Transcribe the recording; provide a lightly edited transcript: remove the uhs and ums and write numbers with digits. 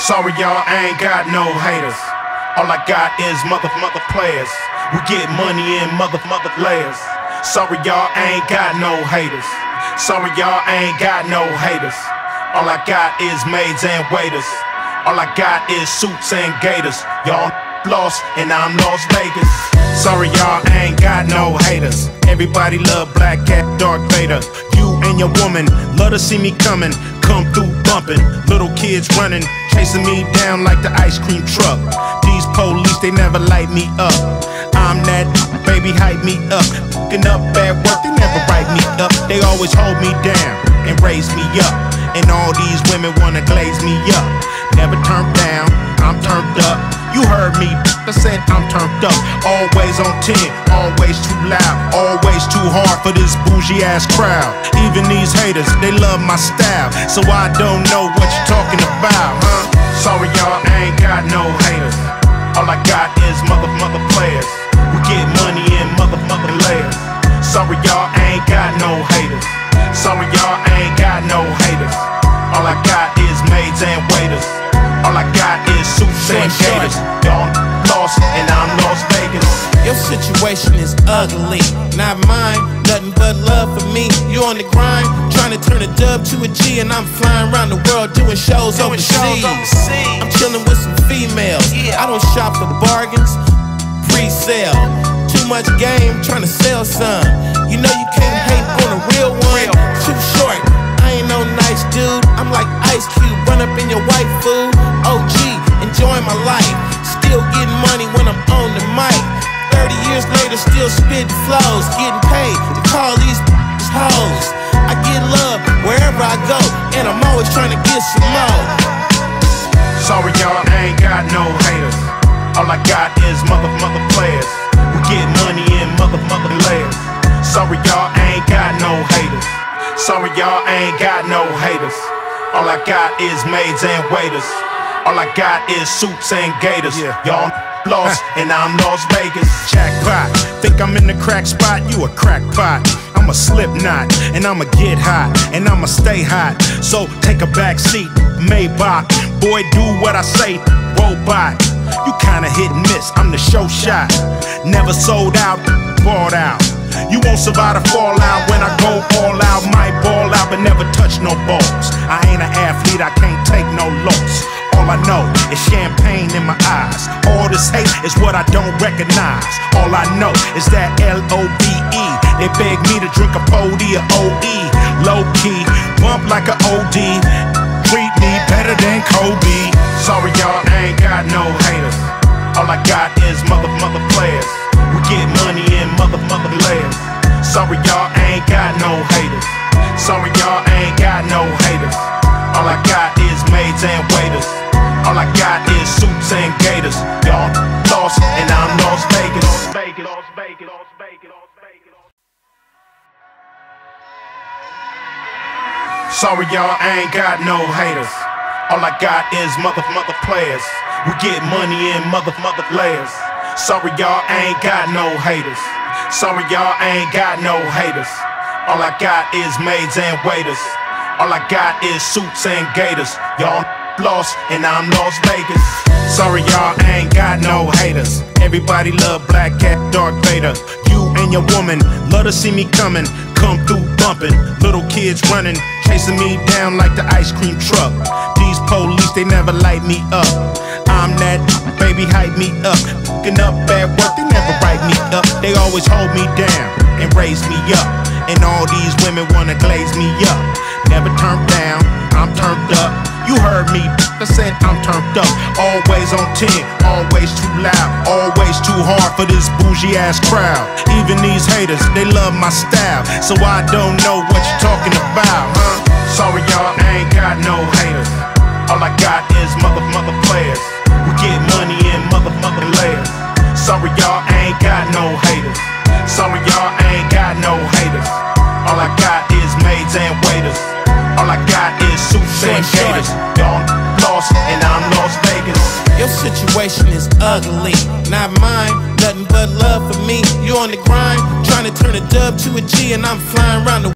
Sorry y'all, I ain't got no haters. All I got is mother players. We get money in mother layers. Sorry y'all, I ain't got no haters. Sorry y'all, I ain't got no haters. All I got is maids and waiters. All I got is suits and gators. Y'all lost and I'm Las Vegas. Sorry y'all, I ain't got no haters. Everybody love Black Cat, Darth Vader. You and your woman love to see me coming. Come through bumping, little kids running, chasing me down like the ice cream truck. These police, they never light me up. I'm that baby, hype me up. Fucking up at work, they never write me up. They always hold me down and raise me up. And all these women wanna glaze me up. Never turned down, I'm turned up. You heard me, I said I'm turned up. Always on 10, always too loud, always too hard for this bougie ass crowd. Even these haters, they love my style, so I don't know what you're talking about, huh? Sorry y'all, I ain't got no haters. All I got is mother players. We get money in mother layers. Sorry y'all, I ain't got no haters. Sorry y'all, I ain't got no haters. All I got is maids and waiters. All I got is suits and gators. Y'all lost and I'm Las Vegas. Your situation is ugly, not mine. Nothing but love for me. You on the grind, trying to turn a dub to a G, and I'm flying around the world doing shows overseas. I'm chilling with some females. I don't shop for bargains, pre-sale. Too much game, trying to sell some. You know you can't hate on a real one. Too short, I ain't no nice dude. I'm like Ice Cube, run up in your white food. OG, enjoying my life. Still getting money when I'm on the mic. 30 years later, still spitting flows. Getting paid to call these hoes. I get love wherever I go, and I'm always trying to get some more. Sorry y'all, I ain't got no haters. All I got is mother players. We get money in mother layers. Sorry y'all, I ain't got no haters. Sorry y'all, I ain't got no haters. All I got is maids and waiters. All I got is suits and gators. Y'all lost and I'm Las Vegas. Jackpot, think I'm in the crack spot? You a crackpot. I'm a Slipknot and I'ma get hot and I'ma stay hot. So take a back seat, Maybach. Boy, do what I say, robot. You kinda hit and miss, I'm the show shot. Never sold out, bought out. You won't survive the fallout when I go all out. Might ball out, but never touch no balls. I ain't an athlete, I can't take no loss. All I know is champagne in my eyes. All this hate is what I don't recognize. All I know is that L-O-V-E. They beg me to drink a Pody or O-E. Low key, bump like a OD. Treat me better than Kobe. Sorry y'all, I ain't got no haters. All I got is mother players. We get money in mother layers. Sorry y'all, I ain't got no haters. Sorry y'all, I ain't got no haters. All I got is maids and waiters. All I got is suits and gators. Y'all lost and I'm Las Vegas. Sorry y'all, I ain't got no haters. All I got is mother players. We get money in mother layers. Sorry y'all, I ain't got no haters. Sorry y'all, I ain't got no haters. All I got is maids and waiters. All I got is suits and gators. Y'all lost and I'm Las Vegas. Sorry y'all, I ain't got no haters. Everybody love Black Cat, Darth Vader. You and your woman love to see me coming. Come through bumping, little kids running, chasing me down like the ice cream truck. These police, they never light me up. I'm that baby, hype me up. Fucking up at work, they never write me up. They always hold me down and raise me up. And all these women wanna glaze me up. Never turned down, I'm turned up. You heard me, I said I'm turned up. Always on 10, always too loud, always too hard for this bougie ass crowd. Even these haters, they love my style, so I don't know what you're talking about, huh? Sorry y'all, I ain't got no haters. All I got is mother players. We get money in mother layers. Sorry y'all, I ain't got no haters. Sorry y'all, I ain't got no haters. All I got is maids and waiters. All I got is suits and gators. Y'all lost and I'm Las Vegas. Your situation is ugly, not mine. Nothing but love for me. You on the grind, trying to turn a dub to a G, and I'm flying around the